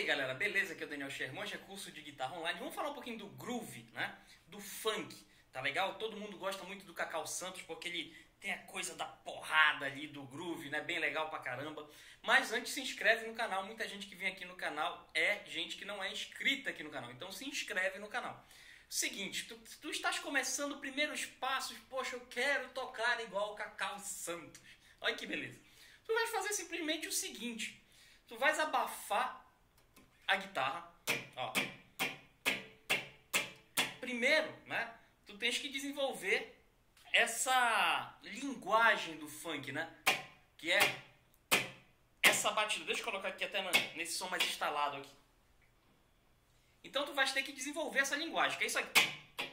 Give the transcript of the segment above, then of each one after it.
aí galera, beleza? Aqui é o Daniel Sherman, é curso de guitarra online. Vamos falar um pouquinho do groove, né? Do funk, tá legal? Todo mundo gosta muito do Cacau Santos porque ele tem a coisa da porrada ali, do groove, né? Bem legal pra caramba. Mas antes se inscreve no canal, muita gente que vem aqui no canal é gente que não é inscrita aqui no canal. Então se inscreve no canal. Seguinte, tu estás começando primeiros passos, poxa, eu quero tocar igual o Cacau Santos. Olha que beleza. Tu vais fazer simplesmente o seguinte, tu vais abafar a guitarra, ó. Primeiro, né, tu tens que desenvolver essa linguagem do funk, né, que é essa batida. Deixa eu colocar aqui até nesse som mais instalado aqui. Então tu vais ter que desenvolver essa linguagem, que é isso aqui.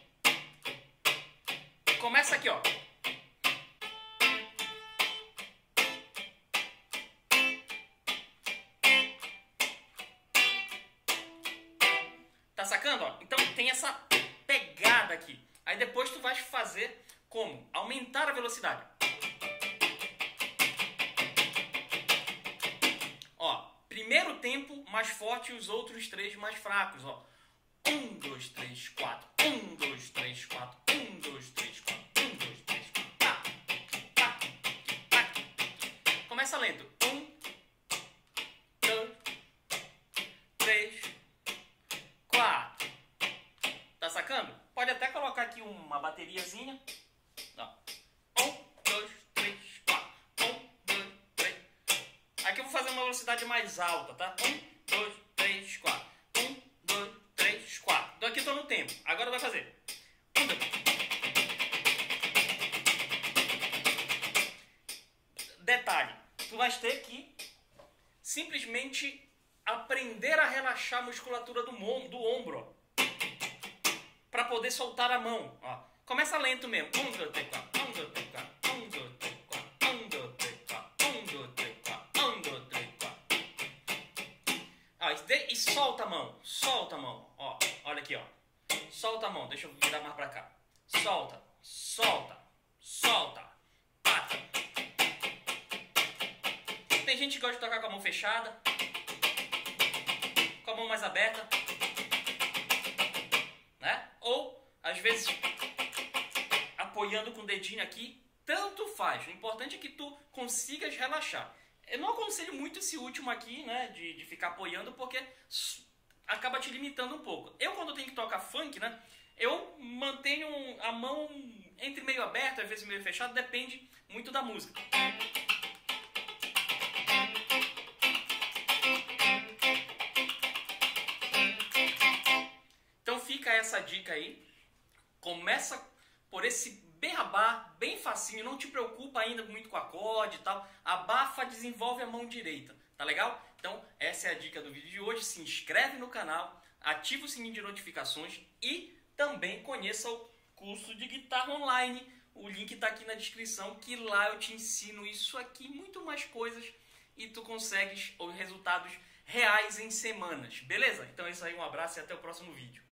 Começa aqui, ó. Tá sacando, ó? Então tem essa pegada aqui. Aí depois tu vais fazer como? Aumentar a velocidade. Ó, primeiro tempo mais forte e os outros três mais fracos, ó. 1, 2, 3, 4. 1, 2, 3, 4. 1, 2, 3, 4. 1, 2, 3, 4. Tá, tá, tá. Começa lento. 1, 2, 3, 4. Tá sacando? Pode até colocar aqui uma bateriazinha. Ó. 1, 2, 3, 4. 1, 2, 3. Aqui eu vou fazer uma velocidade mais alta, tá? 1, 2, 3, 4. 1, 2, 3, 4. Então aqui eu tô no tempo. Agora vai fazer. 1, 2. Detalhe. Tu vais ter que simplesmente aprender a relaxar a musculatura do ombro, ó, para poder soltar a mão, ó. Começa lento mesmo. 1, 2, 3, 4. 1, 2, 3, 4. 1, 2, 3, 4. 1, 2, 3, 4. 1, 2, 3, 4. 1, 2, 3, 4. Ó, e solta a mão. Solta a mão. Ó, olha aqui, ó. Solta a mão. Deixa eu virar mais pra cá. Solta. Solta. Solta. Pata. Tem gente que gosta de tocar com a mão fechada, com a mão mais aberta, né? Ou, às vezes, apoiando com o dedinho aqui. Tanto faz. O importante é que tu consigas relaxar. Eu não aconselho muito esse último aqui, né? De ficar apoiando, porque acaba te limitando um pouco. Eu, quando tenho que tocar funk, né? Eu mantenho a mão entre meio aberta, às vezes meio fechado. Depende muito da música. Então fica essa dica aí. Começa por esse beabá, bem facinho. Não te preocupa ainda muito com acorde e tal. Abafa, desenvolve a mão direita. Tá legal? Então essa é a dica do vídeo de hoje. Se inscreve no canal, ativa o sininho de notificações e também conheça o curso de guitarra online. O link tá aqui na descrição, que lá eu te ensino isso aqui, muito mais coisas, e tu consegues os resultados reais em semanas. Beleza? Então é isso aí, um abraço e até o próximo vídeo.